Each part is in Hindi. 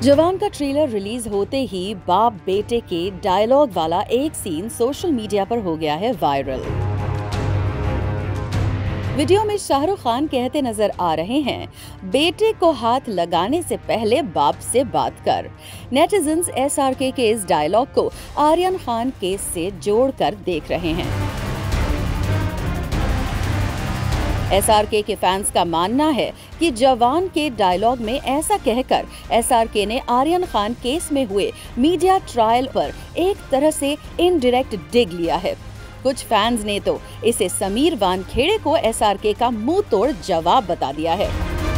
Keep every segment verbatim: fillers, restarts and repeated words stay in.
जवान का ट्रेलर रिलीज होते ही बाप बेटे के डायलॉग वाला एक सीन सोशल मीडिया पर हो गया है वायरल। वीडियो में शाहरुख खान कहते नजर आ रहे हैं, बेटे को हाथ लगाने से पहले बाप से बात कर। नेटिजन्स एसआरके के इस डायलॉग को आर्यन खान केस से जोड़कर देख रहे हैं। एसआरके के फैंस का मानना है कि जवान के डायलॉग में ऐसा कहकर एसआरके ने आर्यन खान केस में हुए मीडिया ट्रायल पर एक तरह से इनडायरेक्ट डिग लिया है। कुछ फैंस ने तो इसे समीर वानखेड़े को एसआरके का मुंह तोड़ जवाब बता दिया है।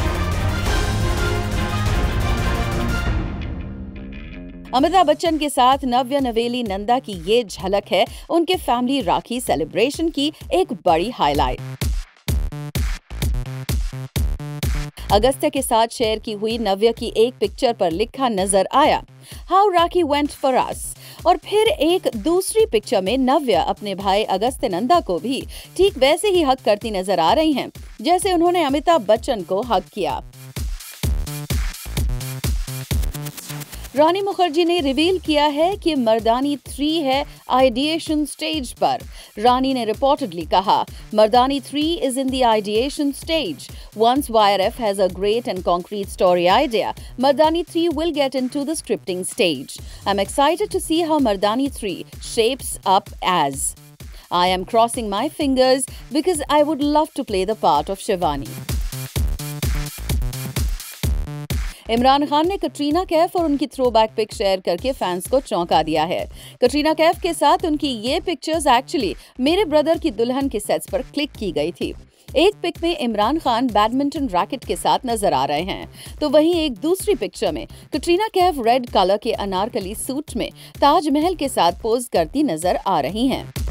अमिताभ बच्चन के साथ नव्या नवेली नंदा की ये झलक है उनके फैमिली राखी सेलिब्रेशन की एक बड़ी हाईलाइट। अगस्त्य के साथ शेयर की हुई नव्या की एक पिक्चर पर लिखा नजर आया, how Rakhi went for us. और फिर एक दूसरी पिक्चर में नव्या अपने भाई अगस्त्य नंदा को भी ठीक वैसे ही हक करती नजर आ रही हैं, जैसे उन्होंने अमिताभ बच्चन को हक किया। रानी मुखर्जी ने रिवील किया है कि मर्दानी थ्री है आइडिएशन स्टेज पर। रानी ने रिपोर्टेडली कहा, Mardaani three is in the ideation stage. Once Y R F has a great and concrete story idea, Mardani three will get into the scripting stage. I'm excited to see how Mardani three shapes up as. I am crossing my fingers because I would love to play the part of Shivani. Imran Khan ने कटरीना कैफ और उनकी थ्रोबैक पिक शेयर करके फैंस को चौंका दिया है। कटरीना कैफ के साथ उनकी ये पिक्चर्स एक्चुअली मेरे ब्रदर की दुल्हन के सेट्स पर क्लिक की गई थी। एक पिक में इमरान खान बैडमिंटन रैकेट के साथ नजर आ रहे हैं, तो वहीं एक दूसरी पिक्चर में कटरीना कैफ रेड कलर के अनारकली सूट में ताजमहल के साथ पोज करती नजर आ रही हैं।